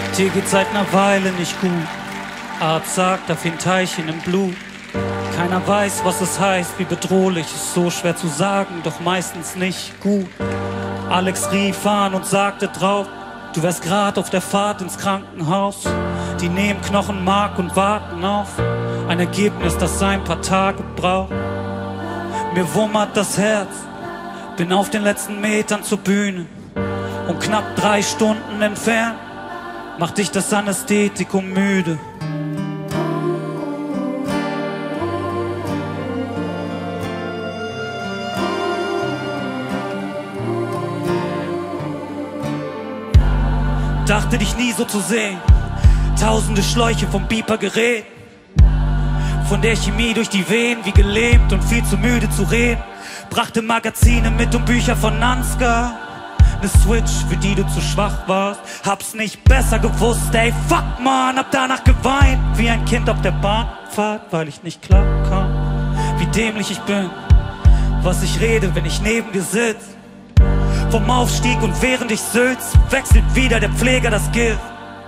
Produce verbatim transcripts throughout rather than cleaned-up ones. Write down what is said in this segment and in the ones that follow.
Dir geht seit ner Weile nicht gut. Arzt sagt, auf ein Teilchen im Blut. Keiner weiß, was es heißt, wie bedrohlich. Ist so schwer zu sagen, doch meistens nicht gut. Alex rief an und sagte drauf, du wärst grad auf der Fahrt ins Krankenhaus. Die nehmen Knochenmark und warten auf ein Ergebnis, das ein paar Tage braucht. Mir wummert das Herz, bin auf den letzten Metern zur Bühne und knapp drei Stunden entfernt macht dich das Anästhetikum müde. Dachte dich nie so zu sehen, tausende Schläuche vom Beeper-Gerät, von der Chemie durch die Venen wie gelebt und viel zu müde zu reden. Brachte Magazine mit und Bücher von Ansgar, ne Switch, für die du zu schwach warst. Hab's nicht besser gewusst, ey, fuck man, hab danach geweint wie ein Kind auf der Bahnfahrt, weil ich nicht klar kam, wie dämlich ich bin, was ich rede, wenn ich neben dir sitz. Vom Aufstieg und während ich sülz, wechselt wieder der Pfleger das Gift.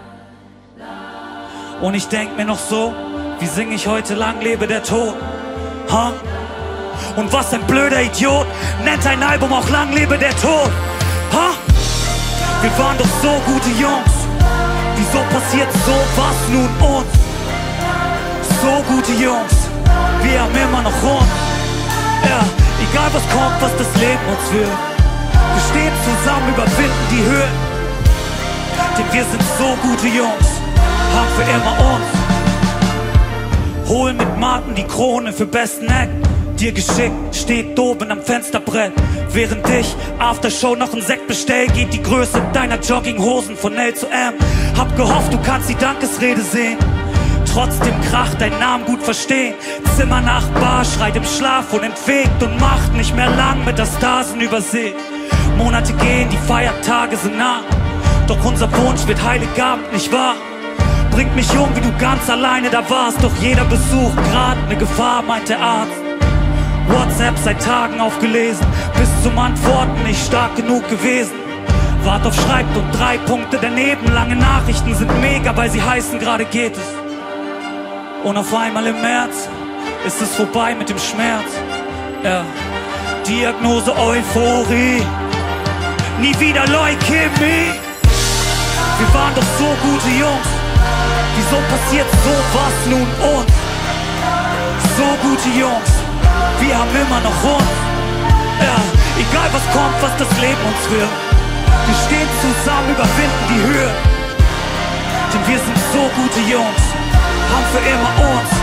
Und ich denk mir noch so, wie sing ich heute lang lebe der Tod? Huh? Und was ein blöder Idiot nennt ein Album auch lang lebe der Tod? Huh? Wir waren doch so gute Jungs, wieso passiert sowas nun uns? So gute Jungs, wir haben immer noch uns. Ja, egal was kommt, was das Leben uns will, wir stehen zusammen, überwinden die Höhe. Denn wir sind so gute Jungs, haben für immer uns. Holen mit Martin die Krone für besten Act. Dir geschickt, steht oben am Fensterbrett. Während ich Aftershow noch ein Sekt bestell, geht die Größe deiner Jogginghosen von L zu M. Hab gehofft, du kannst die Dankesrede sehen, trotzdem Krach, deinen Namen gut verstehen. Zimmernachbar schreit im Schlaf und entfegt und macht nicht mehr lang mit Metastasen übersehen. Monate gehen, die Feiertage sind nah, doch unser Wunsch wird Heiligabend nicht wahr. Bringt mich um, wie du ganz alleine da warst, doch jeder Besuch grad ne Gefahr, meint der Arzt. WhatsApp seit Tagen aufgelesen, bis zum Antworten nicht stark genug gewesen. Wart auf schreibt und drei Punkte daneben, lange Nachrichten sind mega, weil sie heißen, gerade geht es. Und auf einmal im März ist es vorbei mit dem Schmerz. Ja. Diagnose Euphorie, nie wieder Leukämie. Wir waren doch so gute Jungs, wieso passiert sowas nun uns? So gute Jungs, wir haben immer noch uns. Ja, egal was kommt, was das Leben uns will, wir stehen zusammen, überwinden die Höhe. Denn wir sind so gute Jungs, haben für immer uns.